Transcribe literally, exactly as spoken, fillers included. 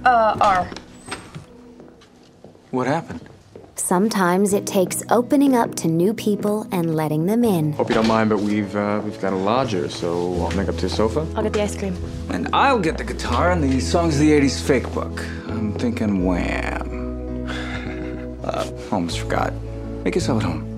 Uh, R. What happened? Sometimes it takes opening up to new people and letting them in. Hope you don't mind, but we've uh, we've got a lodger, so I'll make up to the sofa. I'll get the ice cream. And I'll get the guitar and the Songs of the eighties fake book. I'm thinking Wham. uh, almost forgot. Make yourself at home.